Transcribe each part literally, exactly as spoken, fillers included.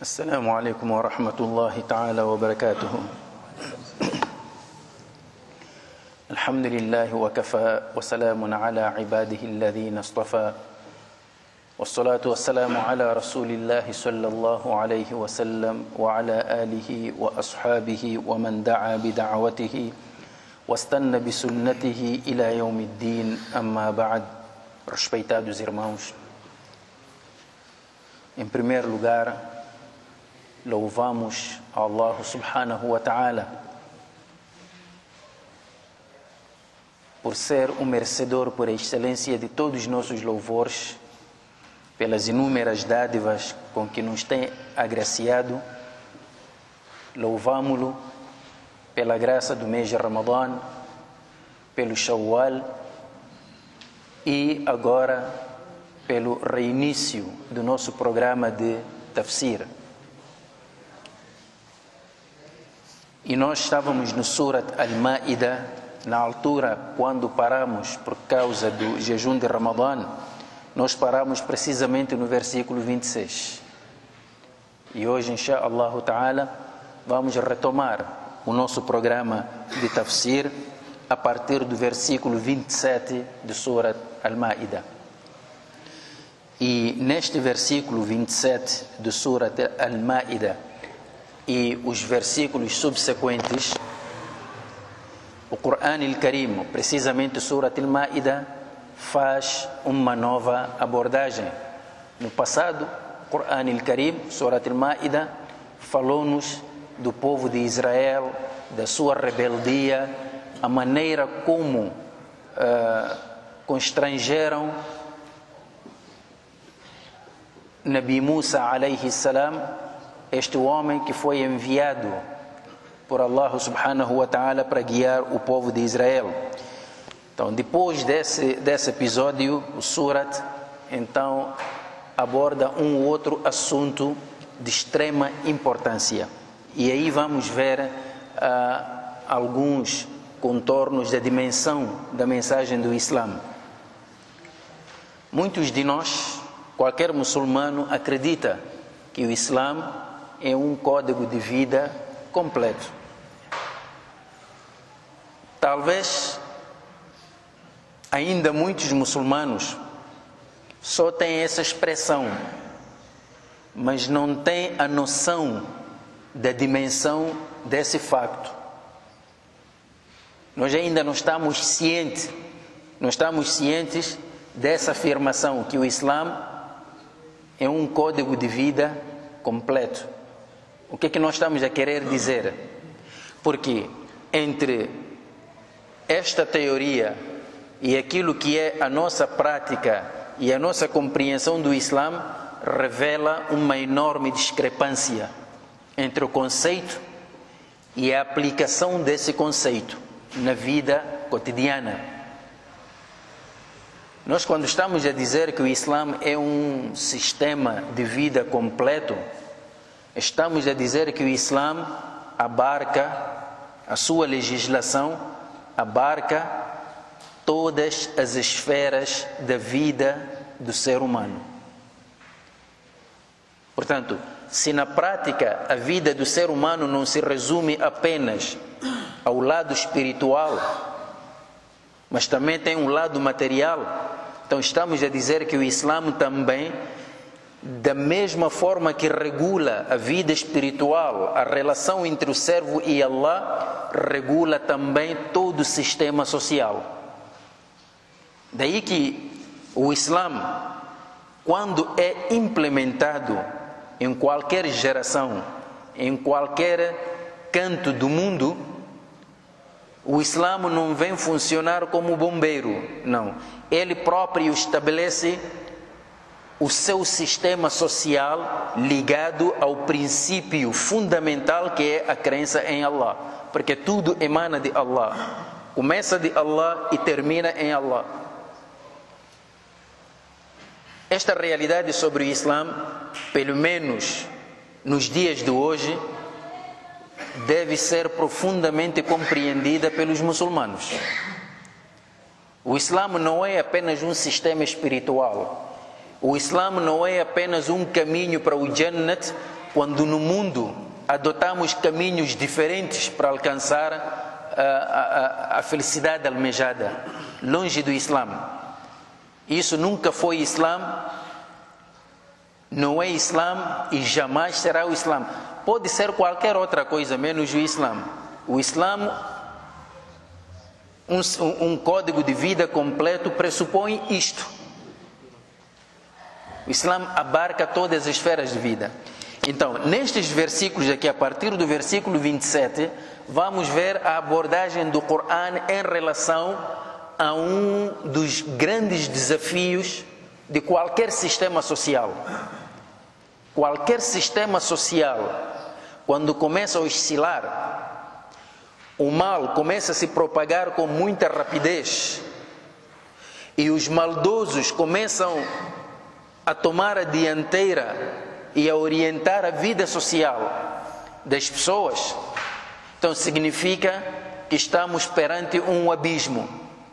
السلام عليكم ورحمة الله تعالى وبركاته. الحمد لله وكفى وسلام على عباده الذين اصطفى والصلاة والسلام على رسول الله صلى الله عليه وسلم وعلى آله وأصحابه ومن دعا بدعوته واستنى بسنته إلى يوم الدين. أما بعد. Respeitados irmãos, em primeiro lugar, louvamos a Allah subhanahu wa ta'ala por ser o merecedor por excelência de todos os nossos louvores, pelas inúmeras dádivas com que nos tem agraciado. Louvamo-lo pela graça do mês de Ramadã, pelo Shawwal e agora pelo reinício do nosso programa de Tafsir. E nós estávamos no Surat Al-Ma'idah, na altura quando paramos por causa do jejum de Ramadã, nós paramos precisamente no versículo vinte e seis. E hoje, inshaAllah ta'ala, vamos retomar o nosso programa de Tafsir a partir do versículo vinte e sete de Surat Al-Ma'idah. E neste versículo vinte e sete de Surat Al-Ma'idah e os versículos subsequentes, o Quran Al-Karim, precisamente Surat Al-Ma'idah, faz uma nova abordagem. No passado, o Quran Al-Karim, Surat Al-Ma'idah, falou-nos do povo de Israel, da sua rebeldia, a maneira como uh, constrangeram Nabi Musa alayhi salam, este homem que foi enviado por Allah subhanahu wa ta'ala para guiar o povo de Israel. Então, depois desse, desse episódio, o Surat então aborda um outro assunto de extrema importância. E aí vamos ver uh, alguns contornos da dimensão da mensagem do Islã. Muitos de nós, qualquer muçulmano, acredita que o Islã é um código de vida completo. Talvez ainda muitos muçulmanos só têm essa expressão, mas não têm a noção da dimensão desse facto. Nós ainda não estamos cientes, não estamos cientes dessa afirmação que o Islã é um código de vida completo. O que é que nós estamos a querer dizer? Porque entre esta teoria e aquilo que é a nossa prática e a nossa compreensão do Islã revela uma enorme discrepância entre o conceito e a aplicação desse conceito na vida cotidiana. Nós, quando estamos a dizer que o Islã é um sistema de vida completo, estamos a dizer que o Islã abarca, a sua legislação abarca todas as esferas da vida do ser humano. Portanto, se na prática a vida do ser humano não se resume apenas ao lado espiritual, mas também tem um lado material, então estamos a dizer que o Islã também, da mesma forma que regula a vida espiritual, a relação entre o servo e Allah, regula também todo o sistema social. Daí que o Islã, quando é implementado em qualquer geração, em qualquer canto do mundo, o Islã não vem funcionar como bombeiro, não. Ele próprio estabelece o seu sistema social ligado ao princípio fundamental que é a crença em Allah, porque tudo emana de Allah, começa de Allah e termina em Allah. Esta realidade sobre o Islã, pelo menos nos dias de hoje, deve ser profundamente compreendida pelos muçulmanos. O Islã não é apenas um sistema espiritual. O Islã não é apenas um caminho para o Jannat quando no mundo adotamos caminhos diferentes para alcançar a, a, a felicidade almejada, longe do Islã. Isso nunca foi Islã, não é Islã e jamais será o Islã. Pode ser qualquer outra coisa menos o Islã. O Islã, um, um código de vida completo, pressupõe isto. O Islã abarca todas as esferas de vida. Então, nestes versículos aqui, a partir do versículo vinte e sete, vamos ver a abordagem do Corão em relação a um dos grandes desafios de qualquer sistema social. Qualquer sistema social, quando começa a oscilar, o mal começa a se propagar com muita rapidez e os maldosos começam a tomar a dianteira e a orientar a vida social das pessoas, então significa que estamos perante um abismo.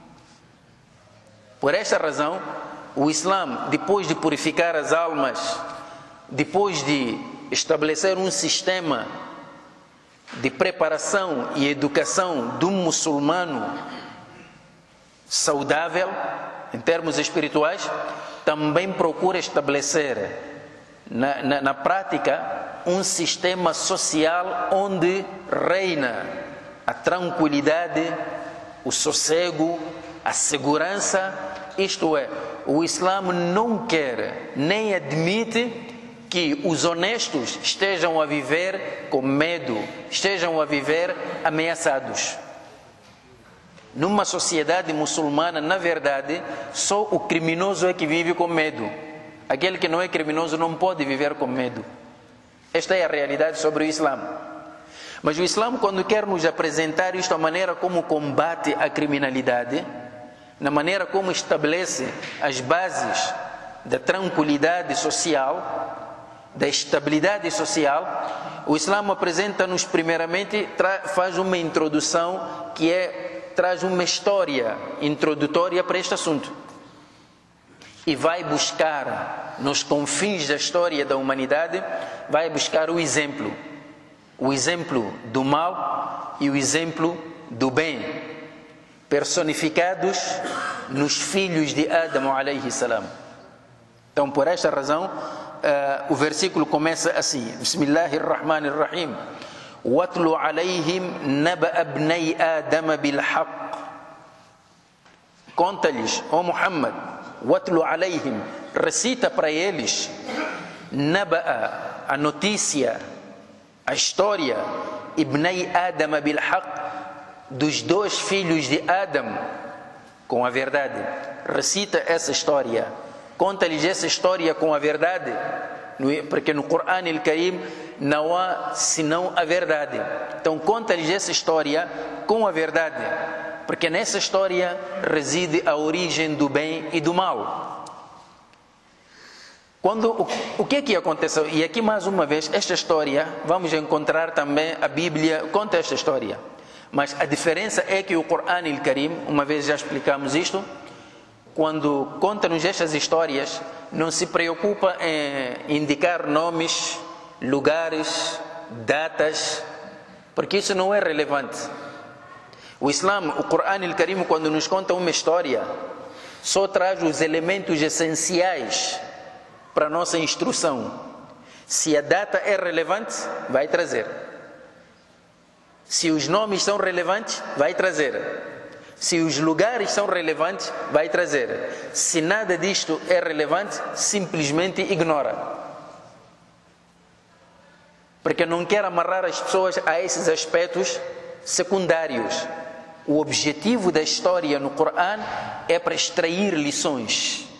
Por esta razão, o Islã, depois de purificar as almas, depois de estabelecer um sistema de preparação e educação do muçulmano saudável, em termos espirituais, também procura estabelecer na, na, na prática um sistema social onde reina a tranquilidade, o sossego, a segurança. Isto é, o Islã não quer nem admite que os honestos estejam a viver com medo, estejam a viver ameaçados. Numa sociedade muçulmana, na verdade, só o criminoso é que vive com medo. Aquele que não é criminoso não pode viver com medo. Esta é a realidade sobre o Islã. Mas o Islã, quando quer nos apresentar isto, a maneira como combate a criminalidade, na maneira como estabelece as bases da tranquilidade social, da estabilidade social, o Islã apresenta-nos primeiramente, faz uma introdução que é, traz uma história introdutória para este assunto. E vai buscar, nos confins da história da humanidade, vai buscar o exemplo. O exemplo do mal e o exemplo do bem, personificados nos filhos de Adão alayhi salam. Então, por esta razão, uh, o versículo começa assim: Bismillahirrahmanirrahim. Watlu alayhim naba abnai Adama bilhaq. Conta-lhes, ó Muhammad, watlu alayhim, recita para eles, naba, a notícia, a história, ibnai Adama bilhaq, dos dois filhos de Adão, com a verdade. Recita essa história, conta-lhes essa história com a verdade, porque no Corão al-Karim não há senão a verdade. Então conta-lhes essa história com a verdade, porque nessa história reside a origem do bem e do mal. Quando, o, o que é que aconteceu? E aqui mais uma vez, esta história, vamos encontrar também, a Bíblia conta esta história. Mas a diferença é que o Corão al-Karim, uma vez já explicamos isto, quando conta-nos estas histórias, não se preocupa em indicar nomes, lugares, datas, porque isso não é relevante. O Islã, o Corão al-Karim, quando nos conta uma história, só traz os elementos essenciais para a nossa instrução. Se a data é relevante, vai trazer. Se os nomes são relevantes, vai trazer. Se os lugares são relevantes, vai trazer. Se nada disto é relevante, simplesmente ignora. Porque não quer amarrar as pessoas a esses aspectos secundários. O objetivo da história no Corão é para extrair lições.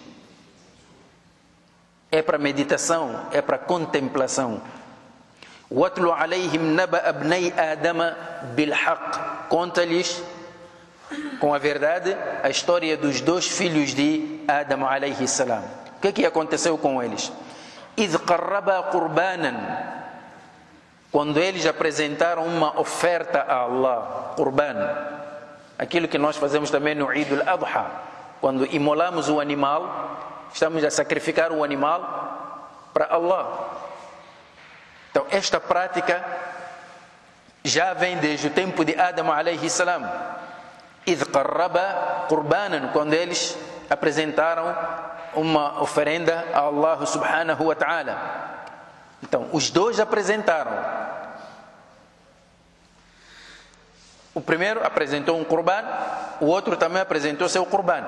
É para meditação, é para contemplação. Watlu alayhim naba abnai Adama bilhaq. Conta-lhes com a verdade a história dos dois filhos de Adão alayhi salam. O que é que aconteceu com eles? Idh qarraba qurbanan. Quando eles apresentaram uma oferta a Allah, qurban, aquilo que nós fazemos também no Eid al-Adha, quando imolamos o animal, estamos a sacrificar o animal para Allah. Então, esta prática já vem desde o tempo de Adão alayhi salam. Idh qarraba qurbanan, quando eles apresentaram uma oferenda a Allah subhanahu wa ta'ala. Então, os dois apresentaram. O primeiro apresentou um qurban, o outro também apresentou seu qurban.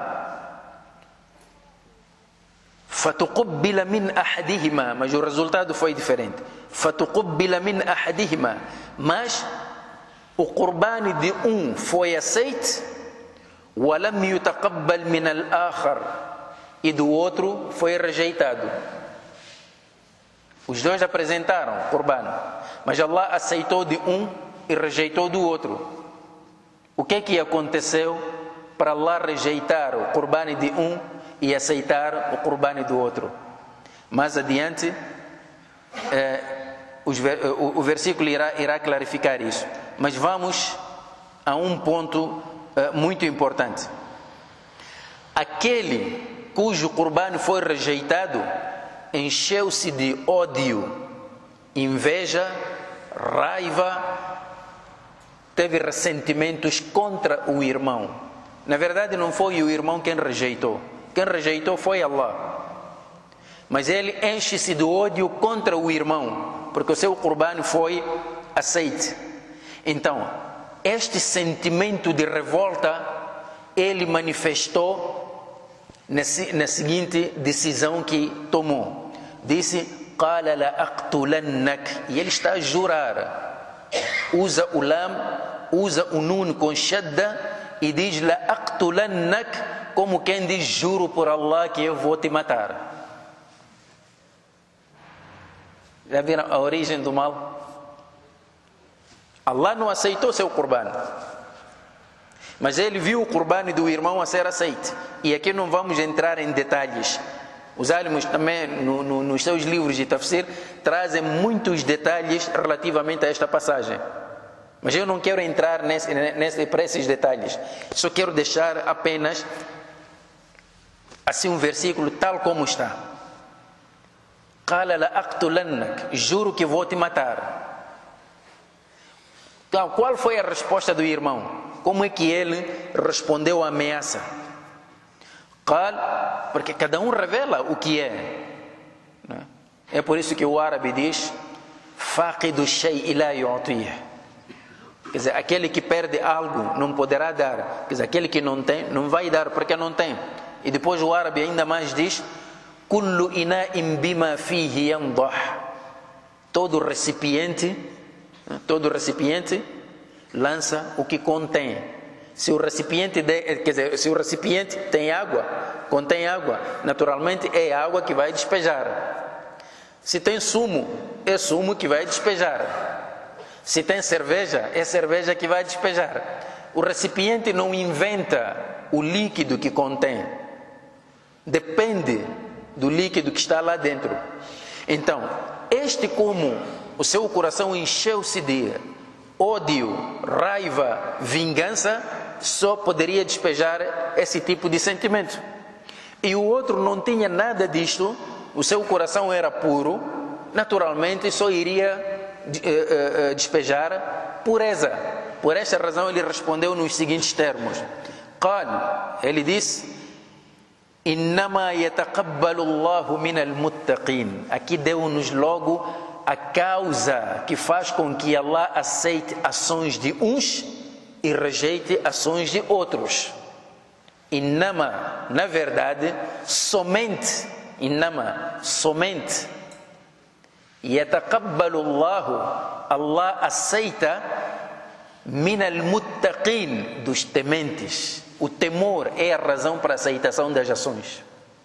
Fatuqubbila min ahadihima, mas o resultado foi diferente. Fatuqubbila min ahadihima, mas o qurban de um foi aceito, walam yutaqabbal min al-akhar, e do outro foi rejeitado. Os dois apresentaram qurban, mas Allah aceitou de um e rejeitou do outro. O que é que aconteceu para Allah rejeitar o qurban de um e aceitar o qurban do outro? Mais adiante, eh, os, o, o versículo irá, irá clarificar isso. Mas vamos a um ponto eh, muito importante. Aquele cujo qurban foi rejeitado encheu-se de ódio, inveja, raiva, teve ressentimentos contra o irmão. Na verdade, não foi o irmão quem rejeitou. Quem rejeitou foi Allah. Mas ele enche-se de ódio contra o irmão, porque o seu qurban foi aceito. Então, este sentimento de revolta, ele manifestou na, na seguinte decisão que tomou. Disse, qala la aqtulannak, e ele está a jurar. Usa o lam, usa o nun com shadda e diz la aqtulannak, como quem diz, juro por Allah que eu vou te matar. Já viram a origem do mal? Allah não aceitou seu qurban, mas ele viu o qurban do irmão a ser aceito. E aqui não vamos entrar em detalhes. Os alimos também, no, no, nos seus livros de tafsir, trazem muitos detalhes relativamente a esta passagem. Mas eu não quero entrar nesse, nesse, para esses detalhes. Só quero deixar apenas assim um versículo tal como está. Qala la aqtulannak, juro que vou te matar. Então, qual foi a resposta do irmão? Como é que ele respondeu à ameaça? Qal, porque cada um revela o que é. É por isso que o árabe diz faqidu shay'i la yu'tih. Quer dizer, aquele que perde algo não poderá dar. Quer dizer, aquele que não tem, não vai dar porque não tem. E depois o árabe ainda mais diz kullu ina'in bima fihi yandah. Todo recipiente, todo recipiente lança o que contém. Se o recipiente de, quer dizer, se o recipiente tem água, contém água, naturalmente é água que vai despejar. Se tem sumo, é sumo que vai despejar. Se tem cerveja, é cerveja que vai despejar. O recipiente não inventa o líquido que contém. Depende do líquido que está lá dentro. Então, este como o seu coração encheu-se de ódio, raiva, vingança, só poderia despejar esse tipo de sentimento. E o outro não tinha nada disto, o seu coração era puro, naturalmente só iria uh, uh, despejar pureza. Por esta razão ele respondeu nos seguintes termos. Qal, ele disse, innama yataqabbalu Allahu minal muttaqin. Aqui deu-nos logo a causa que faz com que Allah aceite ações de uns e rejeite ações de outros. Innama, na verdade, somente, innama, somente, yataqabbalu Allahu, Allah aceita minal muttaqin, dos tementes. O temor é a razão para a aceitação das ações.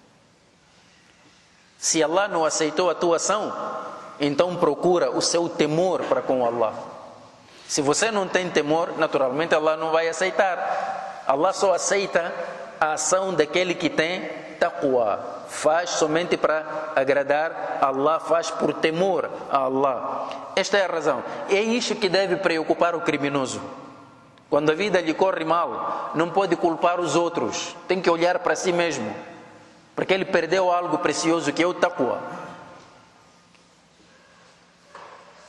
Se Allah não aceitou a tua ação, então procura o seu temor para com Allah. Se você não tem temor, naturalmente Allah não vai aceitar. Allah só aceita a ação daquele que tem taqwa. Faz somente para agradar a Allah, faz por temor a Allah. Esta é a razão. É isso que deve preocupar o criminoso. Quando a vida lhe corre mal, não pode culpar os outros. Tem que olhar para si mesmo. Porque ele perdeu algo precioso que é o taqwa.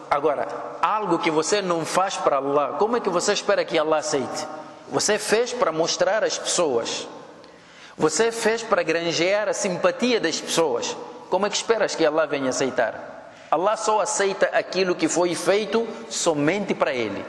Agora, algo que você não faz para Allah, como é que você espera que Allah aceite? Você fez para mostrar às pessoas. Você fez para granjear a simpatia das pessoas. Como é que esperas que Allah venha aceitar? Allah só aceita aquilo que foi feito somente para Ele.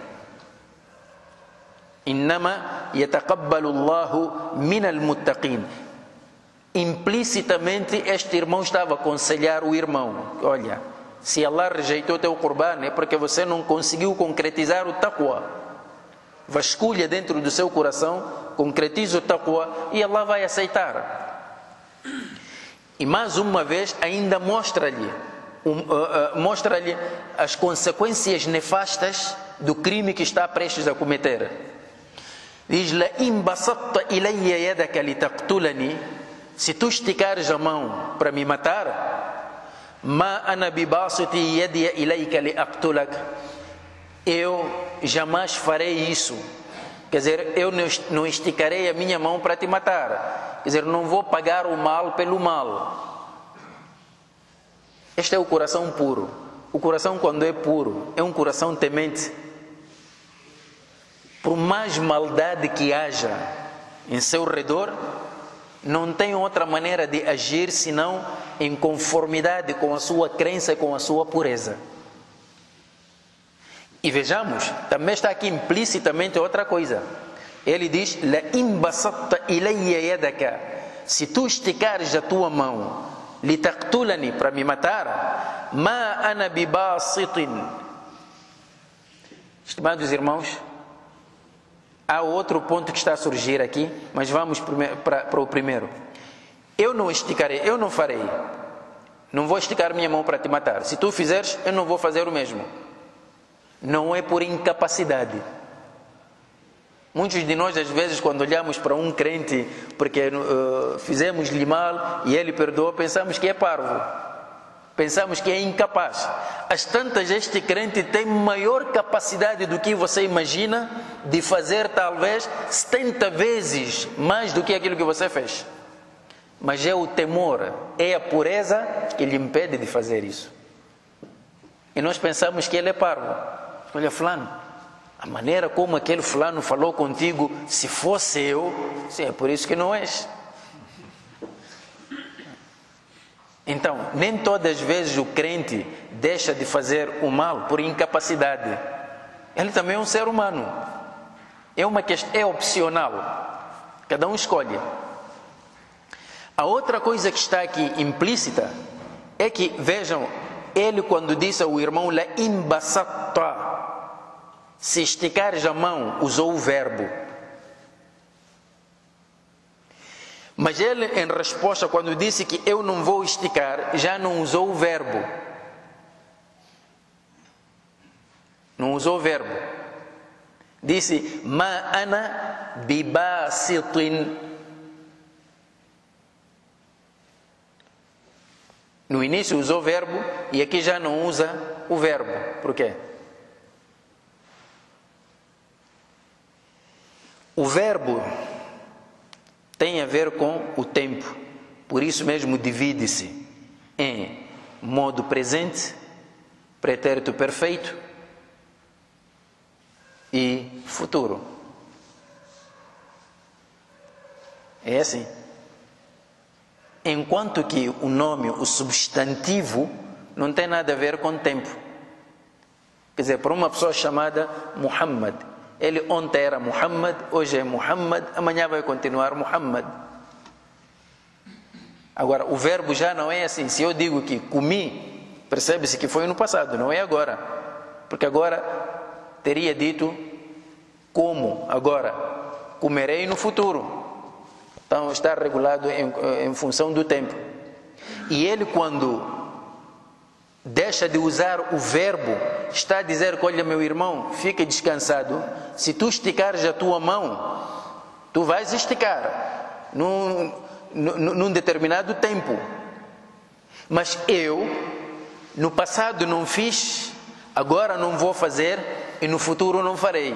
Innama yataqabbalu Allahu minal muttaqin. Implicitamente este irmão estava a aconselhar o irmão: olha, se Allah rejeitou teu Qurban é porque você não conseguiu concretizar o taqwa. Vasculha dentro do seu coração, concretiza o taqwa e Allah vai aceitar. E mais uma vez ainda mostra-lhe um, uh, uh, mostra-lhe as consequências nefastas do crime que está prestes a cometer. Diz: La in basatta ilayya yadaka litaqtulani, se tu esticares a mão para me matar, ma ana bibasiti yadiya ilayka liaqtulak, eu jamais farei isso. Quer dizer, eu não esticarei a minha mão para te matar. Quer dizer, não vou pagar o mal pelo mal. Este é o coração puro. O coração, quando é puro, é um coração temente. Por mais maldade que haja em seu redor, não tem outra maneira de agir senão em conformidade com a sua crença e com a sua pureza. E vejamos, também está aqui implicitamente outra coisa. Ele diz: La in basatta ilayya yadaka, se tu esticares a tua mão, litaqtulani, para me matar, ma ana bibasitin. Estimados irmãos, há outro ponto que está a surgir aqui, mas vamos para, para o primeiro. Eu não esticarei, eu não farei. Não vou esticar minha mão para te matar. Se tu fizeres, eu não vou fazer o mesmo. Não é por incapacidade. Muitos de nós, às vezes, quando olhamos para um crente porque uh, fizemos-lhe mal e ele perdoou, pensamos que é parvo. Pensamos que é incapaz. Às tantas, este crente tem maior capacidade do que você imagina de fazer talvez setenta vezes mais do que aquilo que você fez. Mas é o temor, é a pureza que lhe impede de fazer isso. E nós pensamos que ele é parvo. Olha, fulano, a maneira como aquele fulano falou contigo, se fosse eu, sim, é por isso que não és. Então, nem todas as vezes o crente deixa de fazer o mal por incapacidade. Ele também é um ser humano. É uma questão, é opcional. Cada um escolhe. A outra coisa que está aqui implícita é que, vejam, ele quando disse ao irmão La imbasatta, se esticares a mão, usou o verbo. Mas ele, em resposta, quando disse que eu não vou esticar, já não usou o verbo. Não usou o verbo. Disse ma ana bibasitin. No início usou o verbo e aqui já não usa o verbo. Por quê? O verbo tem a ver com o tempo. Por isso mesmo divide-se em modo presente, pretérito perfeito e futuro. É assim. Enquanto que o nome, o substantivo, não tem nada a ver com tempo. Quer dizer, para uma pessoa chamada Muhammad, ele ontem era Muhammad, hoje é Muhammad, amanhã vai continuar Muhammad. Agora, o verbo já não é assim. Se eu digo que comi, percebe-se que foi no passado, não é agora. Porque agora teria dito como, agora comerei no futuro. Então está regulado em, em função do tempo. E ele, quando deixa de usar o verbo, está a dizer que, olha, meu irmão, fica descansado. Se tu esticares a tua mão, tu vais esticar num, num, num determinado tempo. Mas eu, no passado não fiz, agora não vou fazer e no futuro não farei.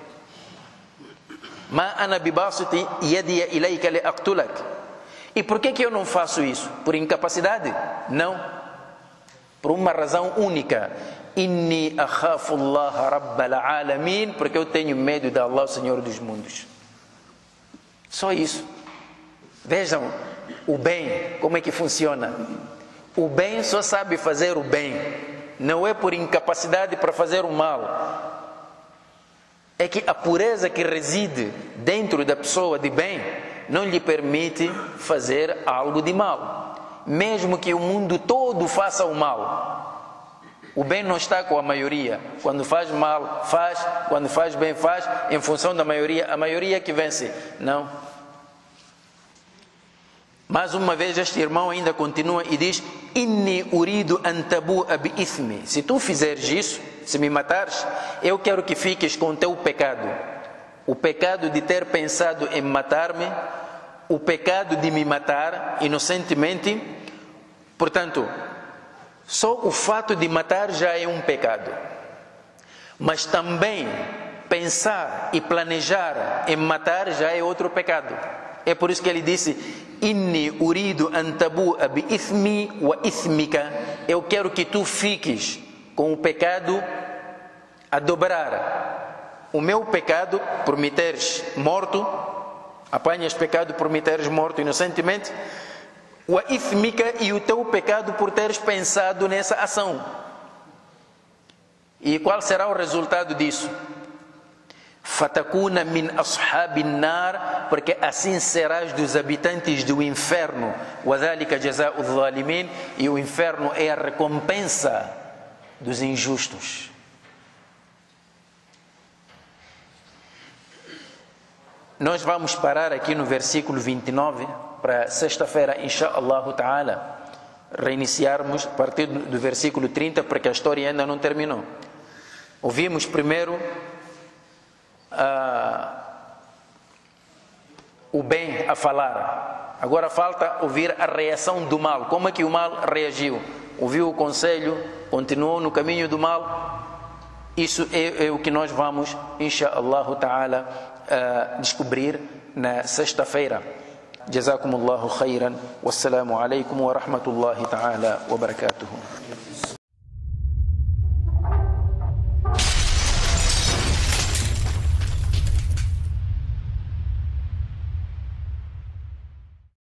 Ma ana bibasiti yadiya ilayka liaqtulak. E por que que eu não faço isso? Por incapacidade? Não. por uma razão única. Inni akhafu Allah Rabbal Alamin, porque eu tenho medo de Allah, o Senhor dos mundos. Só isso. Vejam o bem, como é que funciona. O bem só sabe fazer o bem, não é por incapacidade para fazer o mal. É que a pureza que reside dentro da pessoa de bem não lhe permite fazer algo de mal. Mesmo que o mundo todo faça o mal, o bem não está com a maioria. Quando faz mal, faz. Quando faz bem, faz. Em função da maioria, a maioria que vence. Não. Mais uma vez este irmão ainda continua e diz: Inni uridu an tabu'a bi ithmi. Se tu fizeres isso, se me matares, eu quero que fiques com o teu pecado. O pecado de ter pensado em matar-me, o pecado de me matar inocentemente. Portanto, só o fato de matar já é um pecado. Mas também pensar e planejar em matar já é outro pecado. É por isso que ele disse: Inni uridu an tabu'a bi ithmi wa ithmika. Eu quero que tu fiques com o pecado a dobrar. O meu pecado por me teres morto, apanhas pecado por me teres morto inocentemente, wa ithmika, e o teu pecado por teres pensado nessa ação. E qual será o resultado disso? Fatakuna min ashabin nar, porque assim serás dos habitantes do inferno. Wa dhalika jaza'u dhalimin, e o inferno é a recompensa dos injustos. Nós vamos parar aqui no versículo vinte e nove, para sexta-feira, inshallah ta'ala, reiniciarmos a partir do versículo trinta, porque a história ainda não terminou. Ouvimos primeiro ah, o bem a falar. Agora falta ouvir a reação do mal. Como é que o mal reagiu? Ouviu o conselho, continuou no caminho do mal. Isso é, é o que nós vamos, inshallah ta'ala, uh, descobrir na sexta-feira. Jazakumullahu khairan. Wassalamu alaikum wa rahmatullahi ta'ala wa barakatuhu.